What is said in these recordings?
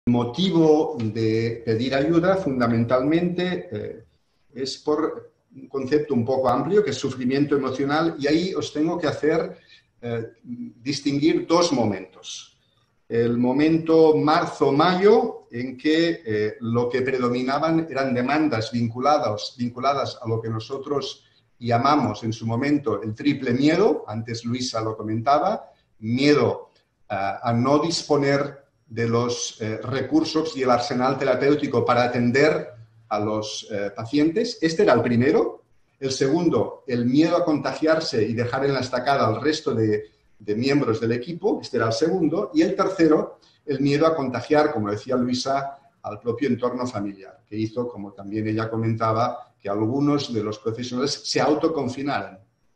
El motivo de pedir ayuda fundamentalmente es por un concepto un poco amplio, que es sufrimiento emocional, y ahí os tengo que hacer distinguir dos momentos. El momento marzo-mayo, en que lo que predominaban eran demandas vinculadas a lo que nosotros llamamos en su momento el triple miedo. Antes Luisa lo comentaba: miedo a no disponer de los recursos y el arsenal terapéutico para atender a los pacientes. Este era el primero. El segundo, el miedo a contagiarse y dejar en la estacada al resto de miembros del equipo. Este era el segundo. Y el tercero, el miedo a contagiar, como decía Luisa, al propio entorno familiar, que hizo, como también ella comentaba, que algunos de los profesionales se autoconfinaran.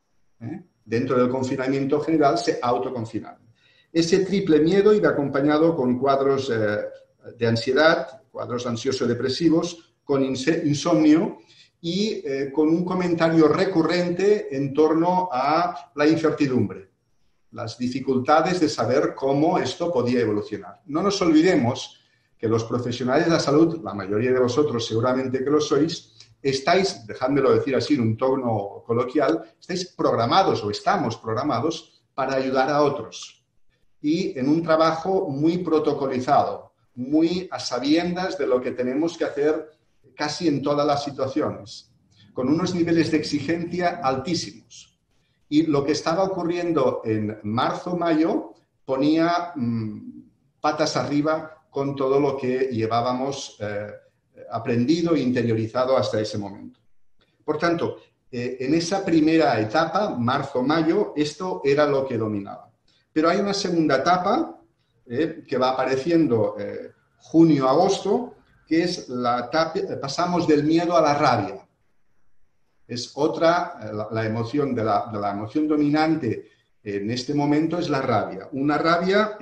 Dentro del confinamiento general se autoconfinaran. Ese triple miedo iba acompañado con cuadros de ansiedad, cuadros ansioso-depresivos, con insomnio y con un comentario recurrente en torno a la incertidumbre, las dificultades de saber cómo esto podía evolucionar. No nos olvidemos que los profesionales de la salud, la mayoría de vosotros seguramente que lo sois, estáis, dejádmelo decir así en un tono coloquial, estáis programados o estamos programados para ayudar a otros. Y en un trabajo muy protocolizado, muy a sabiendas de lo que tenemos que hacer casi en todas las situaciones, con unos niveles de exigencia altísimos. Y lo que estaba ocurriendo en marzo-mayo ponía patas arriba con todo lo que llevábamos aprendido e interiorizado hasta ese momento. Por tanto, en esa primera etapa, marzo-mayo, esto era lo que dominaba. Pero hay una segunda etapa que va apareciendo junio-agosto, que es la etapa, pasamos del miedo a la rabia. Es otra, la emoción de la emoción dominante en este momento es la rabia. Una rabia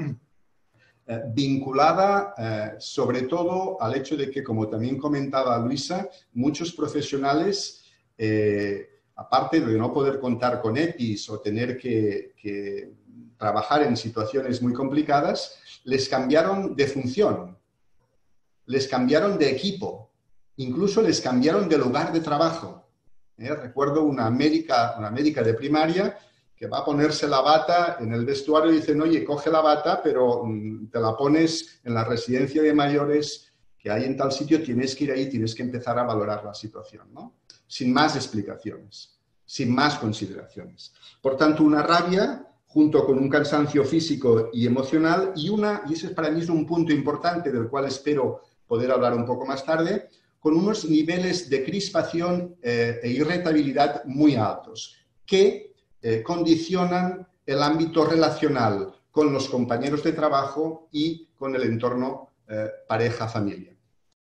vinculada sobre todo al hecho de que, como también comentaba Luisa, muchos profesionales, aparte de no poder contar con EPIs o tener que trabajar en situaciones muy complicadas, les cambiaron de función, les cambiaron de equipo, incluso les cambiaron de lugar de trabajo. Recuerdo una médica de primaria que va a ponerse la bata en el vestuario y dicen: oye, coge la bata, pero te la pones en la residencia de mayores que hay en tal sitio, tienes que ir ahí, tienes que empezar a valorar la situación, ¿no? Sin más explicaciones, sin más consideraciones. Por tanto, una rabia junto con un cansancio físico y emocional y ese para mí es un punto importante del cual espero poder hablar un poco más tarde, con unos niveles de crispación e irritabilidad muy altos que condicionan el ámbito relacional con los compañeros de trabajo y con el entorno pareja-familia.